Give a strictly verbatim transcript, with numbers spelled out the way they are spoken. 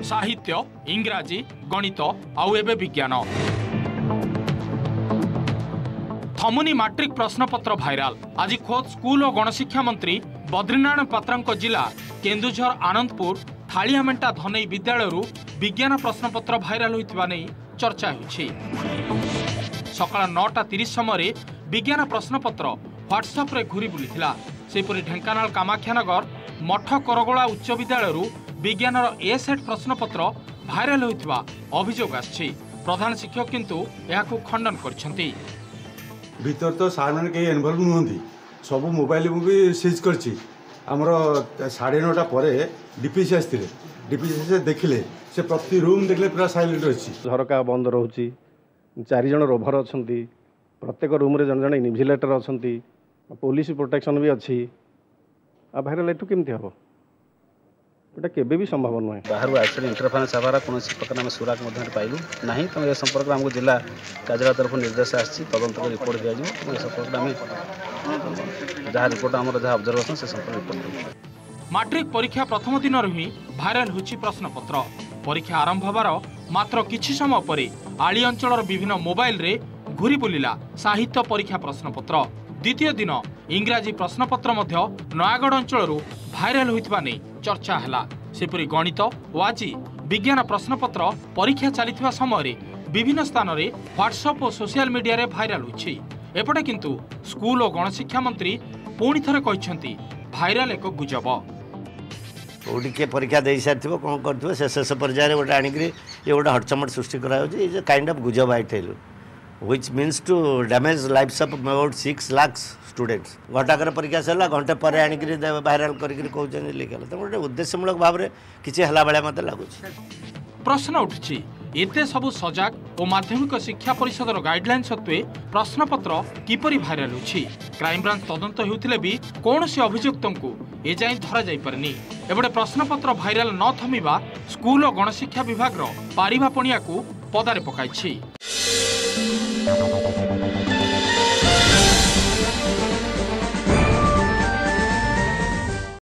साहित्य इंग्राजी गणित आउ एबे विज्ञान थमुनी मैट्रिक प्रश्नपत्र भाइराल। आज खोद स्कूल और गणशिक्षा मंत्री बद्रीनारायण पात्रांक जिला केन्दुझर आनंदपुर थालियामेंटा धनई विद्यालय विज्ञान प्रश्नपत्र भाइराल होइतिबा नै चर्चा होछि। सकाळ नौटा तीस समय विज्ञान प्रश्नपत्र व्हाट्सएप रे घूरी बुलीथिला। सेपरि ढेंकानाल कामाख्यानगर मठ करगोला उच्च विद्यालय विज्ञान ए सेट प्रश्नपत्र भाइराल होइतिबा अभियोग आछि। प्रधान शिक्षक किंतु याकु खंडन करछन्ति। भीतर तो सार मैंने कहीं इनवल्व नुहति सब मोबाइल भी सीज करछि। हमर साढ़े नौटा पर डीपीसी आसते डीपीसी देखिले से प्रति रूम देखले पूरा साइलेंट रही। झरका बंद रोचे चार जन रोभर अच्छा प्रत्येक रूम रे जन जन इनविजिलेटर अच्छा पुलिस प्रोटेक्शन भी अच्छी। आ भाइराल एठू केमती हम एटा केबे भी संभव नुहे। बाहर एक्चुअली इंटरफेरेंस हबार कौन प्रकार आम सुराग पाइलु ना तो ए संपर्क में आमको जिला कार्यालय तरफ निर्देश आसी तदंत रिपोर्ट दिया जाए। संपर्क में जहाँ रिपोर्ट आम जहाँ ऑब्जर्वेशन से संपर्क रिपोर्ट। मैट्रिक परीक्षा प्रथम दिन ही भाइराल होछि प्रश्नपत्र। परीक्षा आरंभ होबार मात्र किछि समय परे आली अंचलर विभिन्न मोबाइल रे घूरी बुलिला साहित्य परीक्षा प्रश्नपत्र। द्वितीय दिन इंग्राजी प्रश्नपत्र मध्य नयागढ़ अंचल भाइराल होइतिबा नै चर्चा हैला। सेपरि गणित और आज विज्ञान प्रश्नपत्र परीक्षा चलिथिबा समय विभिन्न स्थान रे व्हाट्सएप और सोशल मीडिया रे भाइराल होछि। एपटे किंतु स्कूल और गणशिक्षा मंत्री पुणी थरे कहिसंती भाइराल एक गुजब। ओडी के परीक्षा दे सारथिबो कोन करथिबो से शेष पर्याय रे गोटे आनिकरी ये गोटे हटचमट सृष्टि कराउछि। इज अ काइंड ऑफ गुजब I tell you which means to damage lives of about six lakhs students। घंटाकर परीक्षा सरला घंटे पर आनिकरी भाइराल करिकरी कहउछन लिखल त गोटे उद्देश्यमूलक भाव रे किछि हला बेला मते लागुछि। प्रश्न उठछि एते सब सजाग और माध्यमिक शिक्षा परिषदर गाइडलाइन सत्वे प्रश्नपत्र किपरि भाइराल होछि। क्राइम ब्रांच तदंत हेउथिले भी कोनोसी अभियुक्तंकु ए जाय धरा जाय परनी। एबडे प्रश्नपत्र भाइराल न थमिबा स्कूल और गणशिक्षा विभाग रो पारिभा पणिया को पदारे पकाइछि।